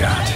got.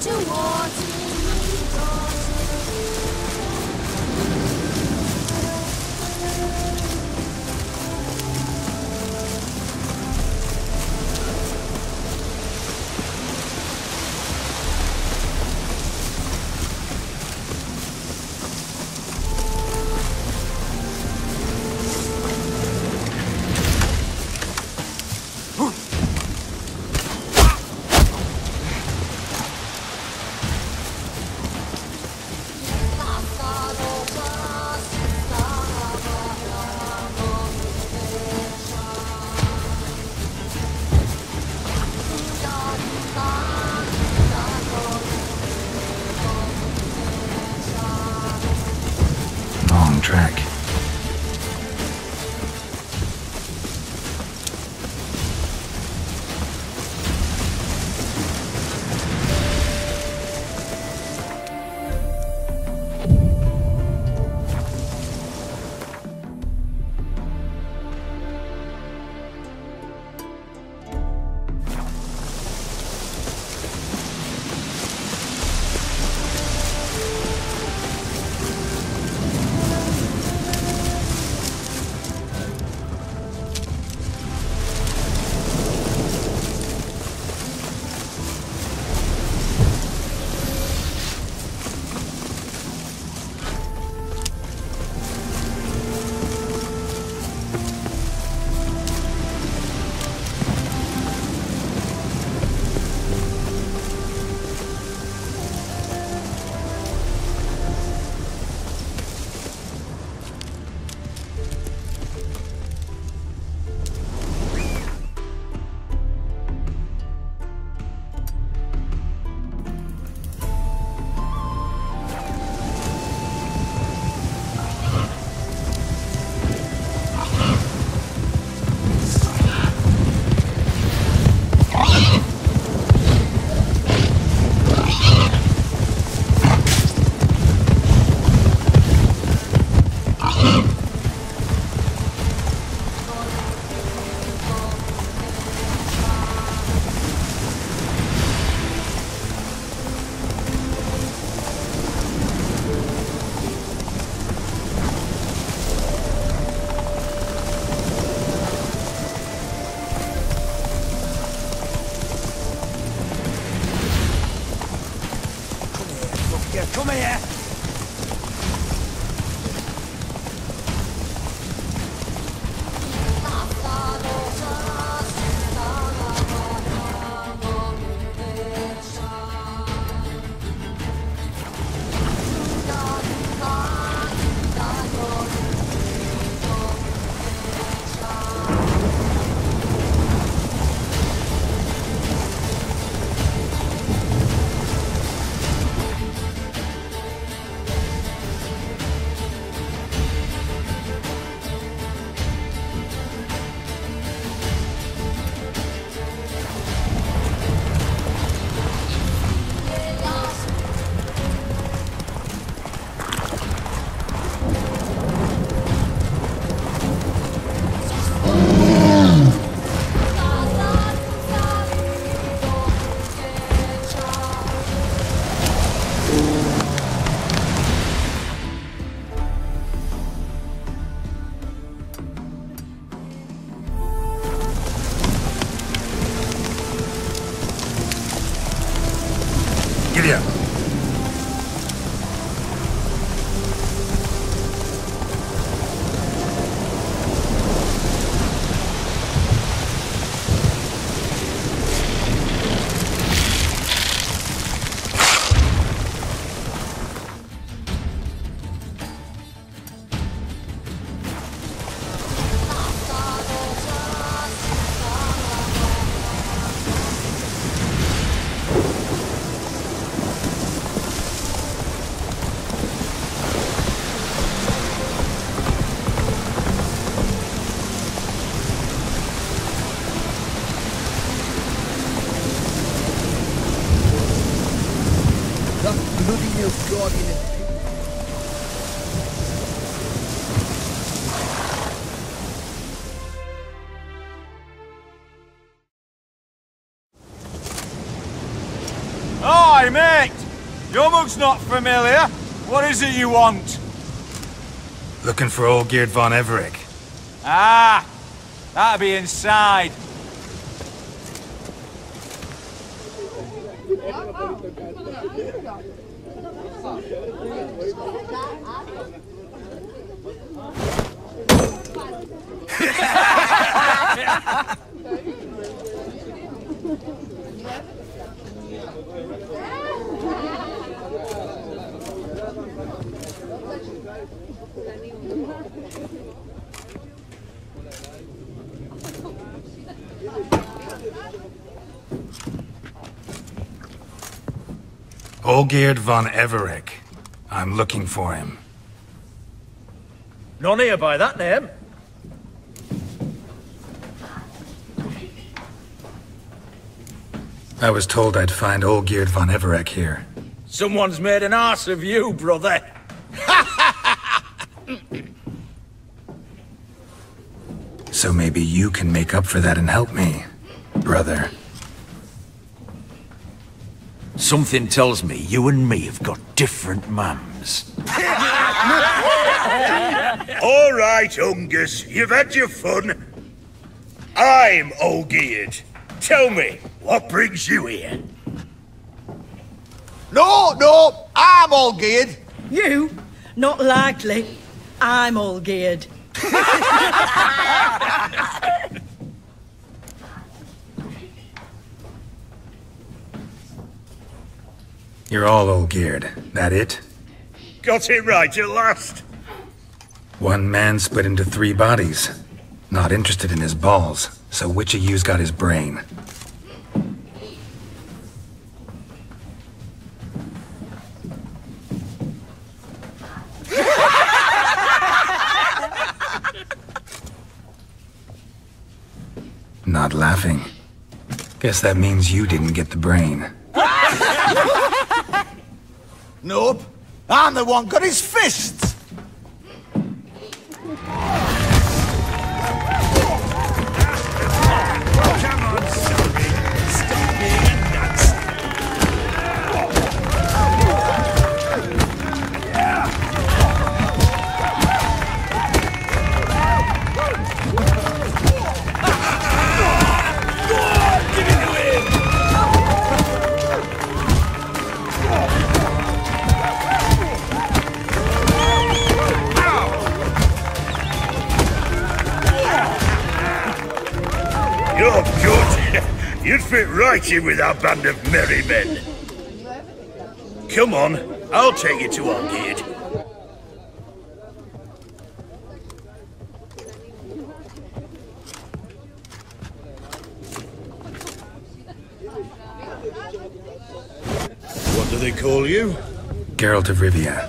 Long track. stomach's not familiar. What is it you want? Looking for Olgierd von Everec. Ah, that'll be inside. Olgierd von Everec. I'm looking for him. None here by that name. I was told I'd find Olgierd von Everec here. Someone's made an arse of you, brother. So maybe you can make up for that and help me, brother. Something tells me you and me have got different mums. All right, Ungus, you've had your fun. I'm Olgierd. Tell me, what brings you here? No, I'm Olgierd. You? Not likely. I'm all geared. You're all Olgierd. That it? Got it right at last. One man split into 3 bodies. Not interested in his balls, so which of you's got his brain? Not laughing. Guess that means you didn't get the brain. Nope. I'm the one got his fists. Come on, Sorry. Stop being a nuts. You're good. You'd fit right in with our band of merry men. Come on, I'll take you to Olgierd. What do they call you? Geralt of Rivia.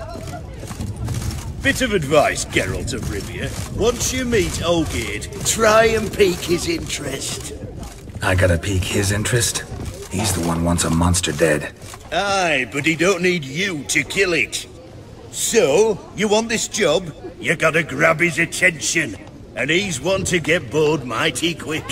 Bit of advice, Geralt of Rivia. Once you meet Olgierd, try and pique his interest. I gotta pique his interest? He's the one wants a monster dead. Aye, but he don't need you to kill it. So, you want this job? You gotta grab his attention. And he's one to get bored mighty quick.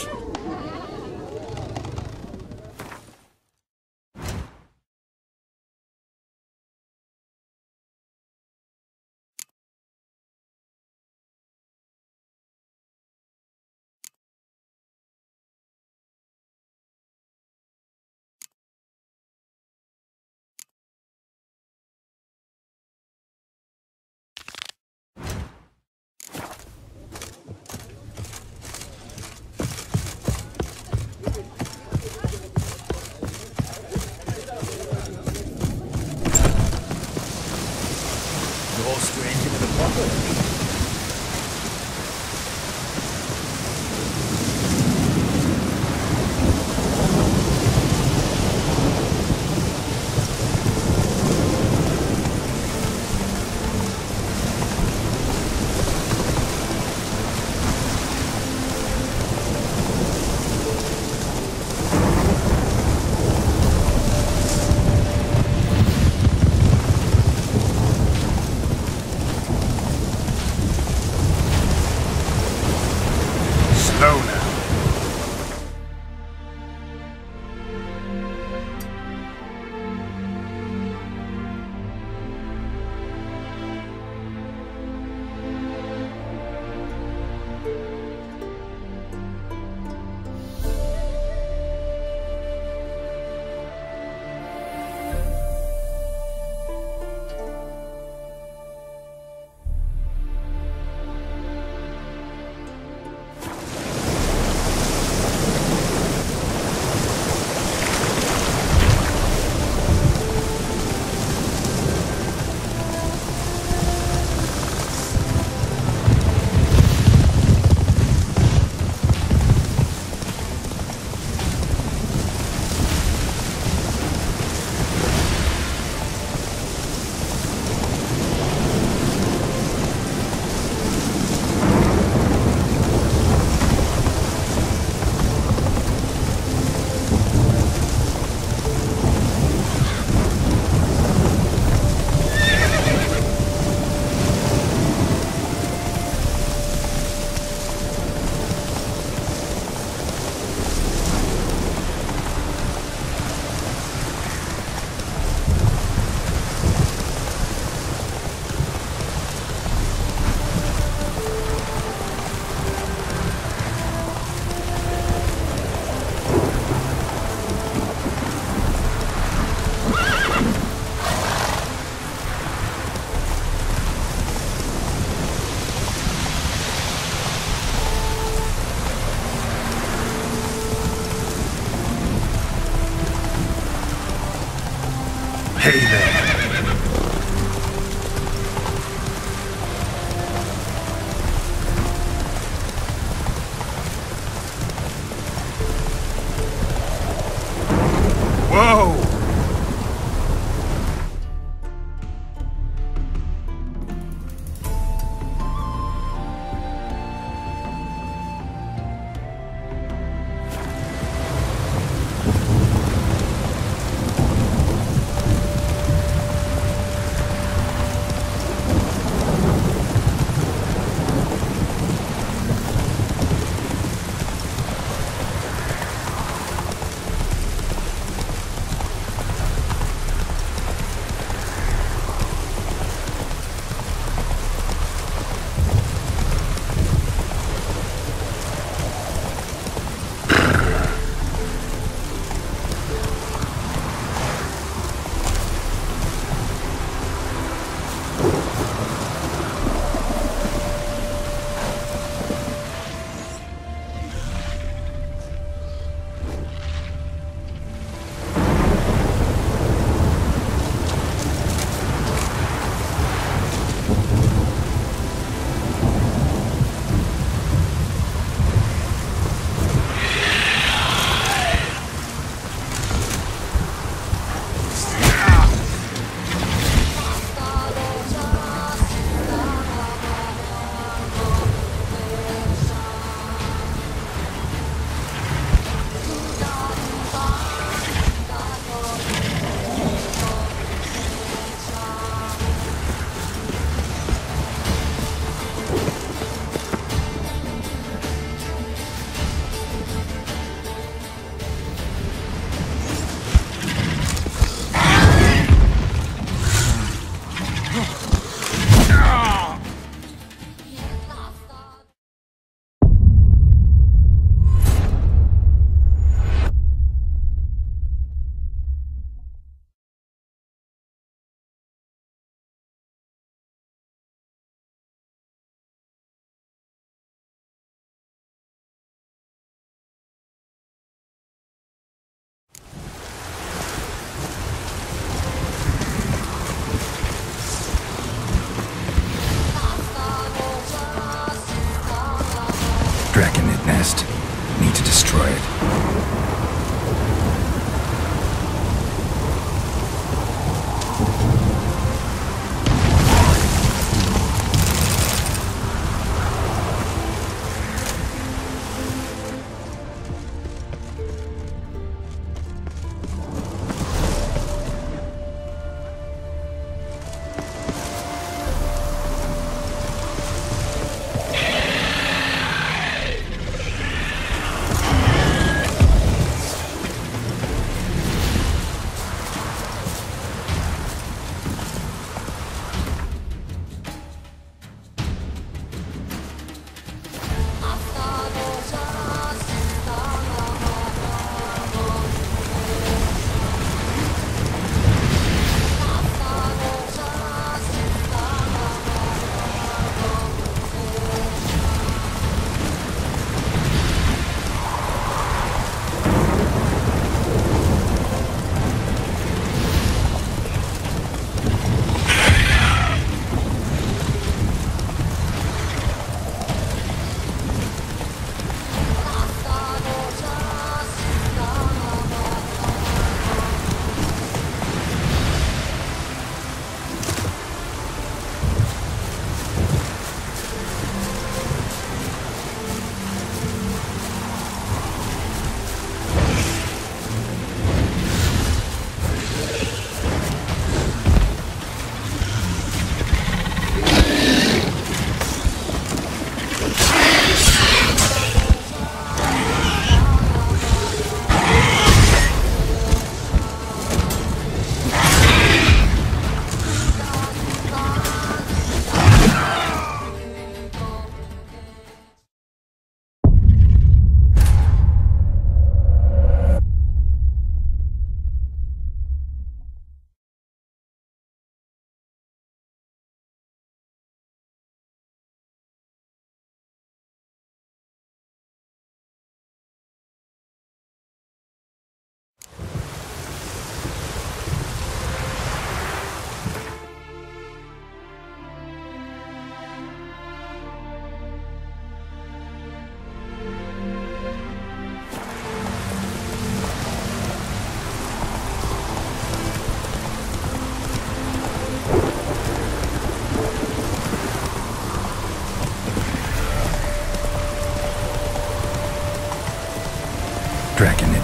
You're stranger with a bottle. Hey there. Whoa! Draconid nest. Need to destroy it.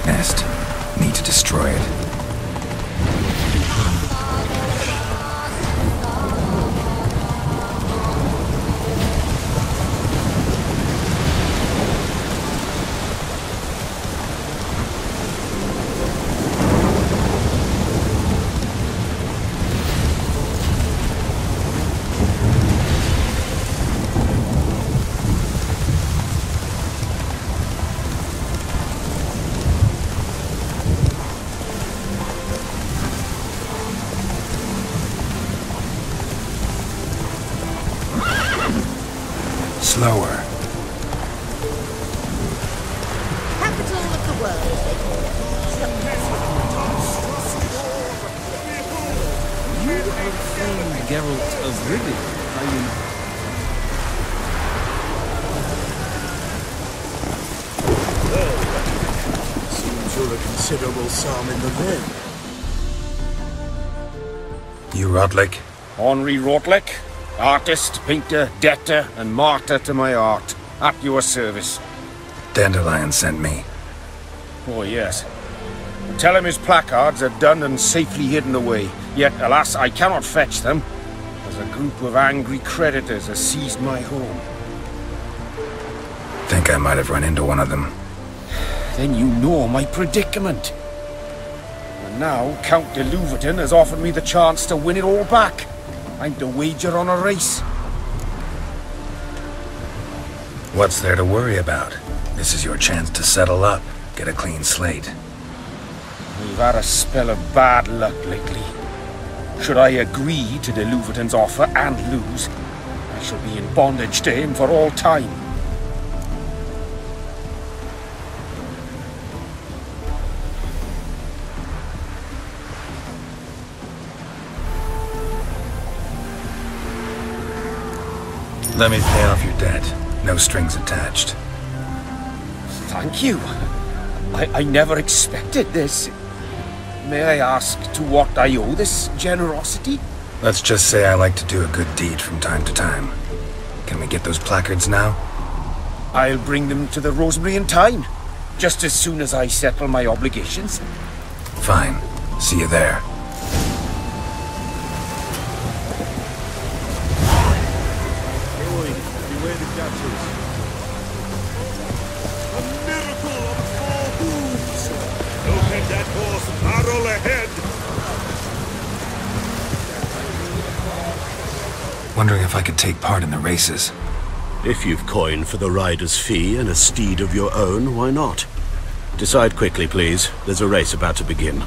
nest. Need to destroy it. Slower. Capital of the world, as they call it. You are famed Geralt of Rivia, are you not? Seems you're a considerable psalm in the bed. You Rotlick? Henri Rotlick, artist, painter, debtor, and martyr to my art. At your service. Dandelion sent me. Oh, yes. Tell him his placards are done and safely hidden away. Yet, alas, I cannot fetch them, as a group of angry creditors has seized my home. Think I might have run into one of them. Then you know my predicament. And now, Count de Louverton has offered me the chance to win it all back. I'm to wager on a race. What's there to worry about? This is your chance to settle up, get a clean slate. We've had a spell of bad luck lately. Should I agree to de Louverton's offer and lose, I shall be in bondage to him for all time. Let me pay off your debt. No strings attached. Thank you. I never expected this. May I ask to what I owe this generosity? Let's just say I like to do a good deed from time to time. Can we get those placards now? I'll bring them to the Rosemary in time, just as soon as I settle my obligations. Fine. See you there. Wondering if I could take part in the races. If you've coin for the rider's fee and a steed of your own, why not? Decide quickly, please. There's a race about to begin.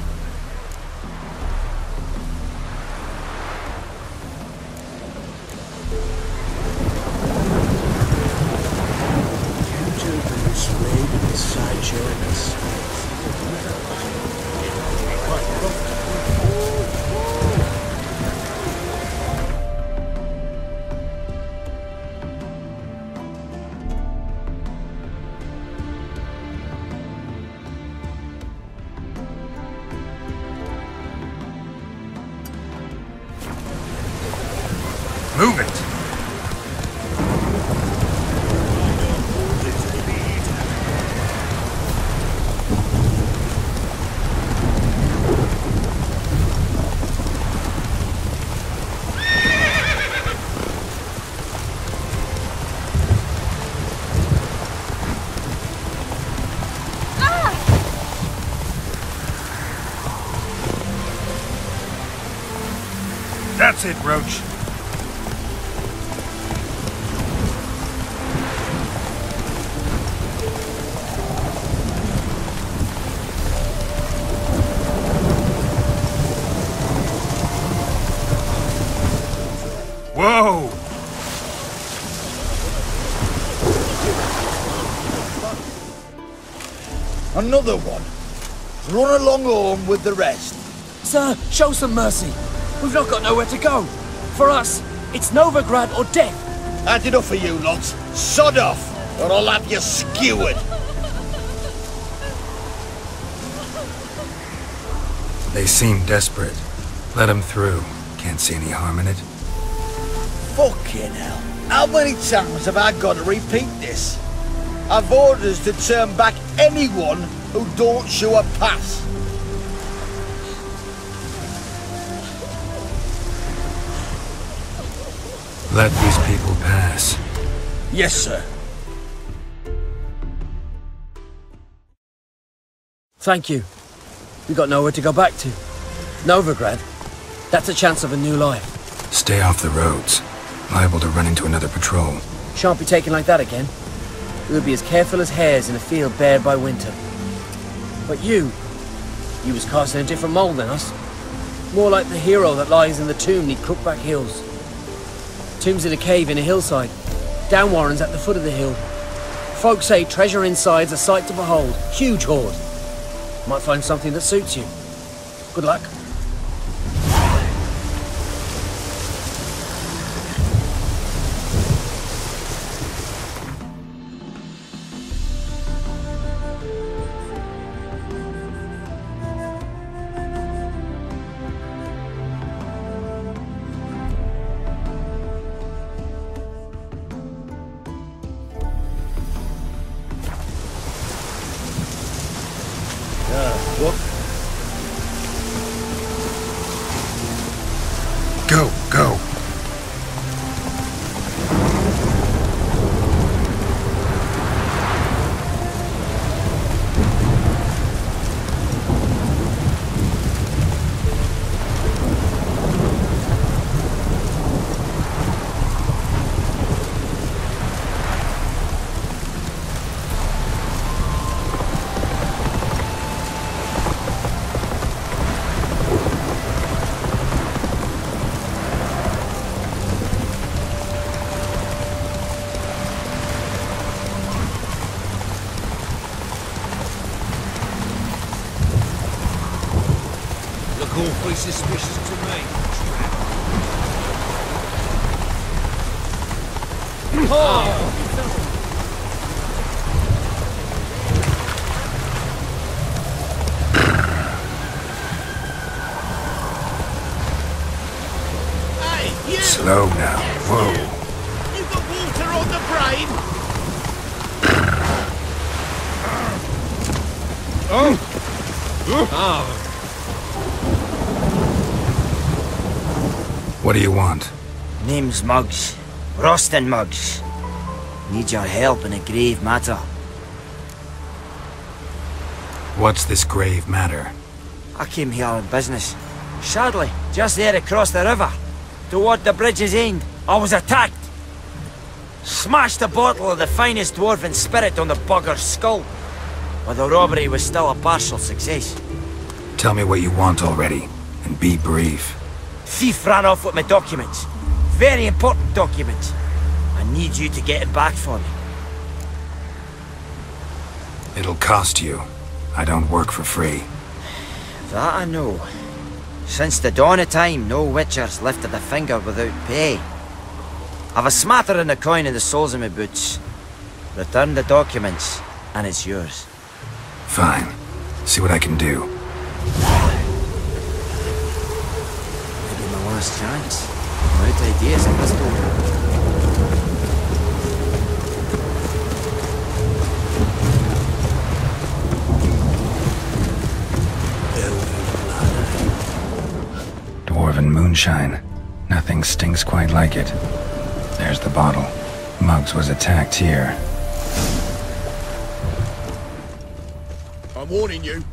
Move it! That's it, Roach. Whoa! Another one. Run along home with the rest. Sir, show some mercy. We've not got nowhere to go. For us, it's Novigrad or death. That's enough for you lots. Sod off, or I'll have you skewered. They seem desperate. Let them through. Can't see any harm in it. Fucking hell. How many times have I got to repeat this? I've orders to turn back anyone who don't show a pass. Let these people pass. Yes, sir. Thank you. We got nowhere to go back to. Novigrad. That's a chance of a new life. Stay off the roads. Liable to run into another patrol. Shan't be taken like that again. We'll be as careful as hares in a field bared by winter. But you was cast in a different mould than us. More like the hero that lies in the tomb near Crookback Hills. Tomb's in a cave in a hillside. Downwarren's at the foot of the hill. Folks say treasure inside's a sight to behold. Huge hoard. Might find something that suits you. Good luck. Go, go. Awfully suspicious to me. Hey, you! Slow now. Whoa. You got water on the brain? What do you want? Name's Muggs. Rostin Muggs. Need your help in a grave matter. What's this grave matter? I came here on business. Sadly, just there across the river, toward the bridge's end, I was attacked. Smashed a bottle of the finest dwarven spirit on the bugger's skull. But the robbery was still a partial success. Tell me what you want already, and be brief. Thief ran off with my documents. Very important documents. I need you to get it back for me. It'll cost you. I don't work for free. That I know. Since the dawn of time, no witcher's lifted a finger without pay. I've a smattering of coin in the soles of my boots. Return the documents, and it's yours. Fine. See what I can do. Maybe my last chance. I'm out of ideas in this door. Dwarven moonshine. Nothing stinks quite like it. There's the bottle. Muggs was attacked here. I'm warning you.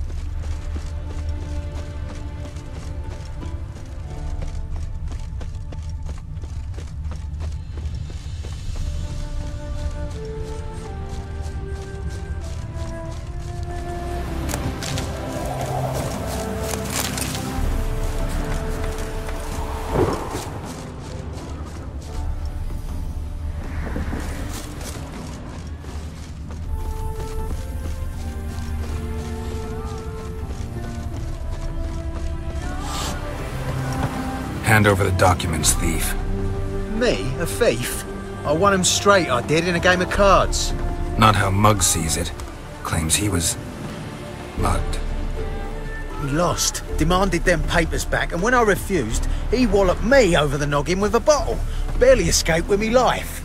Hand over the documents, thief. Me? A thief? I won him straight, I did, in a game of cards. Not how Muggs sees it. Claims he was mugged. He lost, demanded them papers back, and when I refused, he walloped me over the noggin with a bottle. Barely escaped with me life.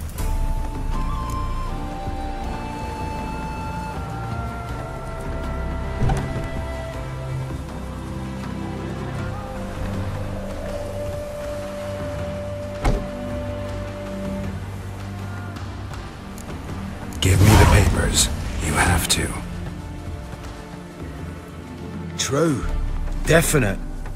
Give me the papers. You have to. True. Definite.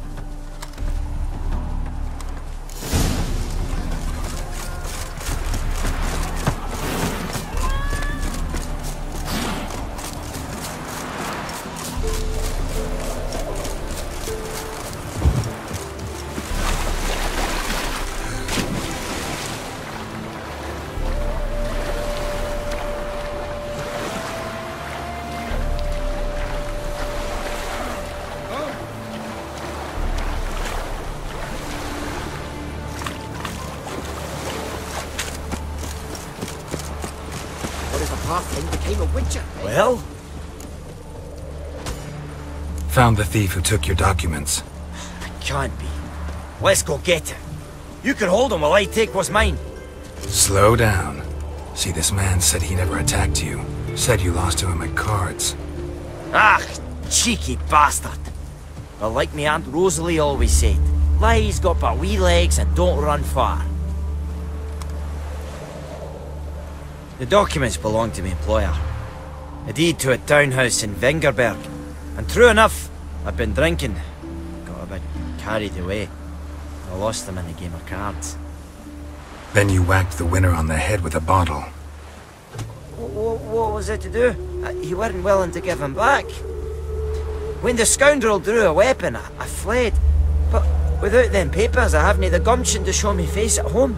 Well? Found the thief who took your documents. Can't be. Let's go get him. You can hold him while I take what's mine. Slow down. See, this man said he never attacked you. Said you lost to him at cards. Ah, cheeky bastard. But like me Aunt Rosalie always said, lies got but wee legs and don't run far. The documents belong to my employer. A deed to a townhouse in Vengerberg. And true enough, I've been drinking. Got a bit carried away. I lost them in a game of cards. Then you whacked the winner on the head with a bottle. What was it to do? You weren't willing to give him back. When the scoundrel drew a weapon, I fled. But without them papers, I haven't the gumption to show me face at home.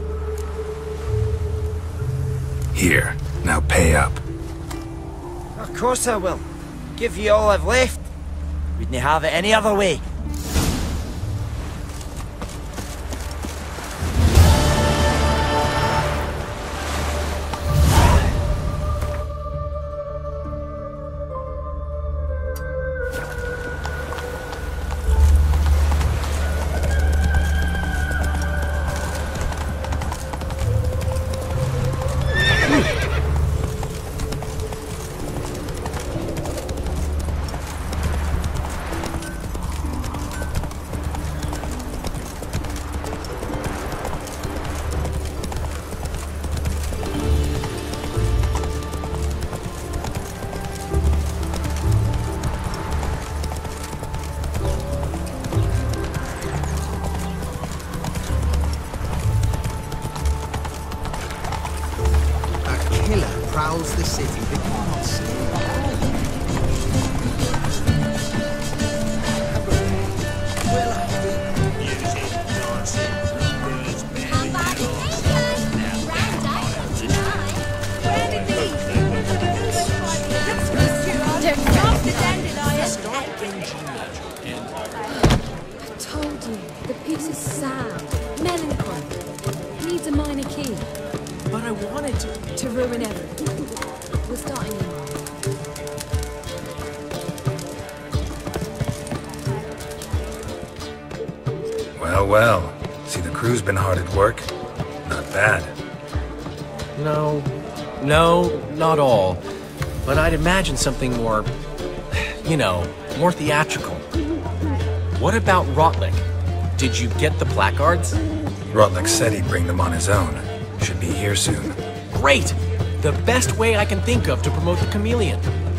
Here, now pay up. Of course I will. Give you all I've left. Wouldn't have it any other way. Prowls the city that cannot sleep. I told you, the piece is sad, melancholy. Needs a minor key. But I wanted to ruin everything. We're starting in. Well, well. See, the crew's been hard at work. Not bad. No, not all. But I'd imagine something more, you know, more theatrical. What about Rotlick? Did you get the placards? Rotlick said he'd bring them on his own. Should be here soon. Great! The best way I can think of to promote the Chameleon.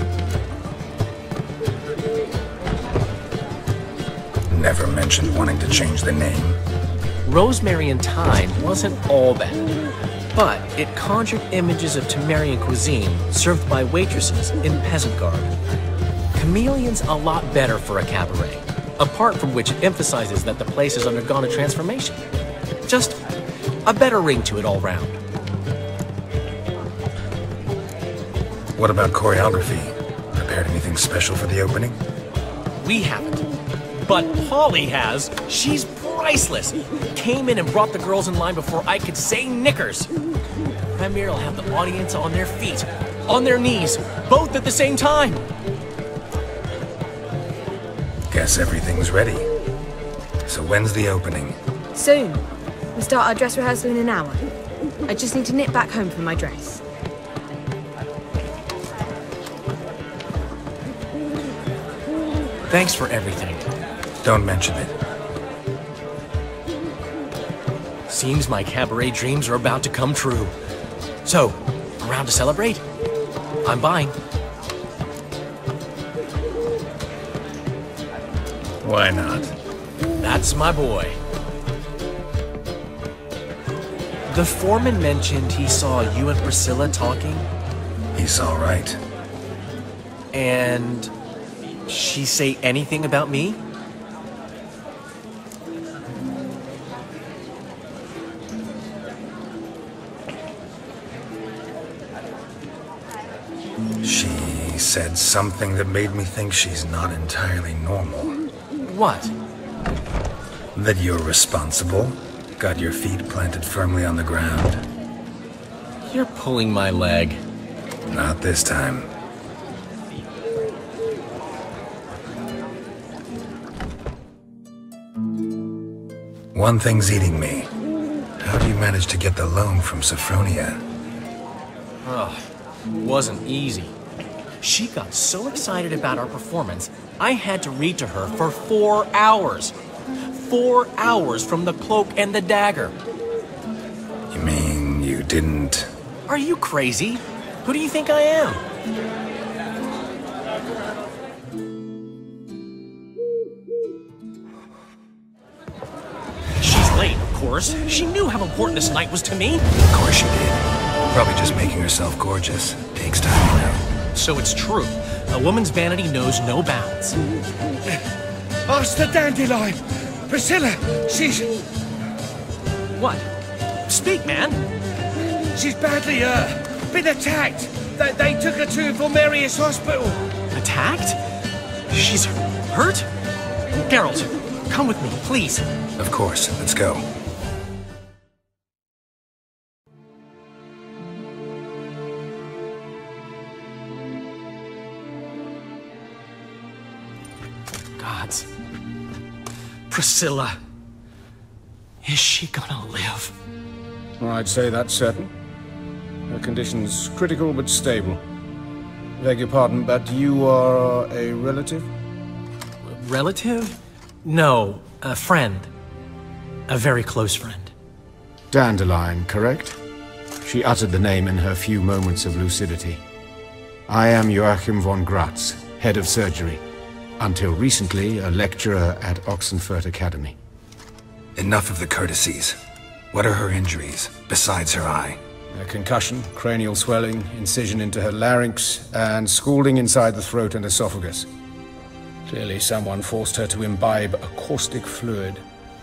Never mentioned wanting to change the name. Rosemary and Thyme wasn't all bad, but it conjured images of Temerian cuisine served by waitresses in peasant garb. Chameleon's a lot better for a cabaret, apart from which it emphasizes that the place has undergone a transformation. Just a better ring to it all round. What about choreography? Prepared anything special for the opening? We haven't. But Polly has. She's priceless. Came in and brought the girls in line before I could say knickers. Premier will have the audience on their feet, on their knees, both at the same time. Guess everything's ready. So when's the opening? Soon. We start our dress rehearsal in an hour. I just need to nip back home for my dress. Thanks for everything. Don't mention it. Seems my cabaret dreams are about to come true. So, Around to celebrate? I'm buying. Why not? That's my boy. The foreman mentioned he saw you and Priscilla talking. He's all right. And she say anything about me? She said something that made me think she's not entirely normal. What? That you're responsible, got your feet planted firmly on the ground. You're pulling my leg. Not this time. One thing's eating me. How do you manage to get the loan from Sophronia? Ugh, wasn't easy. She got so excited about our performance, I had to read to her for 4 hours. 4 hours from the Cloak and the Dagger. You mean you didn't... Are you crazy? Who do you think I am? She's late, of course. She knew how important this night was to me. Of course she did. Probably just making herself gorgeous. Takes time, you know. So it's true. A woman's vanity knows no bounds. Ask the Dandelion! Priscilla, she's... What? Speak, man! She's badly, been attacked. They took her to Vulmerius Hospital. Attacked? She's hurt? Geralt, come with me, please. Of course, let's go. Gods. Priscilla. Is she gonna live? I'd say that's certain. Her condition's critical but stable. Beg your pardon, but you are a relative? Relative? No, a friend. A very close friend. Dandelion, correct? She uttered the name in her few moments of lucidity. I am Joachim von Gratz, head of surgery. Until recently, a lecturer at Oxenfurt Academy. Enough of the courtesies. What are her injuries, besides her eye? A concussion, cranial swelling, incision into her larynx, and scalding inside the throat and esophagus. Clearly someone forced her to imbibe a caustic fluid.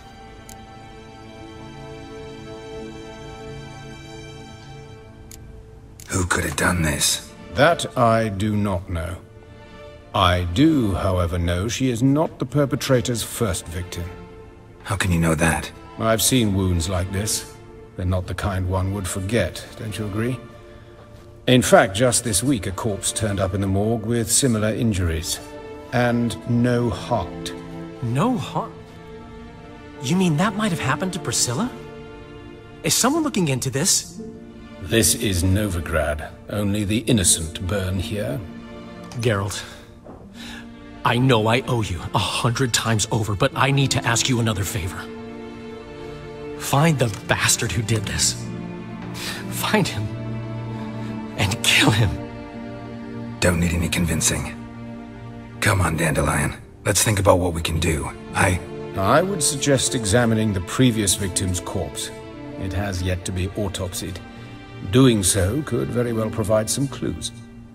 Who could have done this? That I do not know. I do, however, know she is not the perpetrator's first victim. How can you know that? I've seen wounds like this. They're not the kind one would forget, don't you agree? In fact, just this week a corpse turned up in the morgue with similar injuries. And no heart. No heart? You mean that might have happened to Priscilla? Is someone looking into this? This is Novigrad. Only the innocent burn here. Geralt, I know I owe you 100 times over, but I need to ask you another favor. Find the bastard who did this. Find him. And kill him. Don't need any convincing. Come on, Dandelion. Let's think about what we can do. I would suggest examining the previous victim's corpse. It has yet to be autopsied. Doing so could very well provide some clues.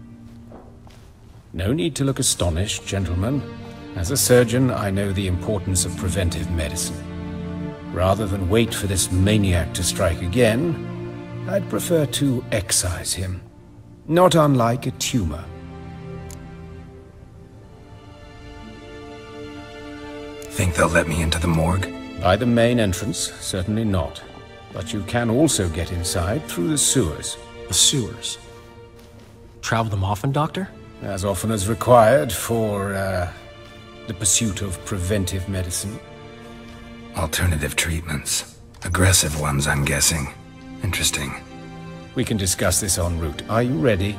No need to look astonished, gentlemen. As a surgeon, I know the importance of preventive medicine. Rather than wait for this maniac to strike again, I'd prefer to excise him. Not unlike a tumor. Think they'll let me into the morgue? By the main entrance, certainly not. But you can also get inside through the sewers. The sewers? Travel them often, Doctor? As often as required for, the pursuit of preventive medicine. Alternative treatments. Aggressive ones, I'm guessing. Interesting. We can discuss this en route. Are you ready?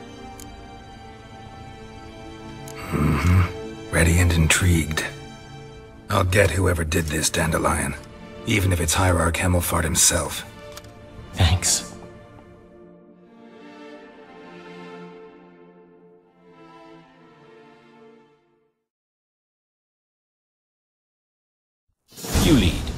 Mm-hmm. Ready and intrigued. I'll get whoever did this, Dandelion. Even if it's Hierarch Hemmelfart himself. Thanks. You lead.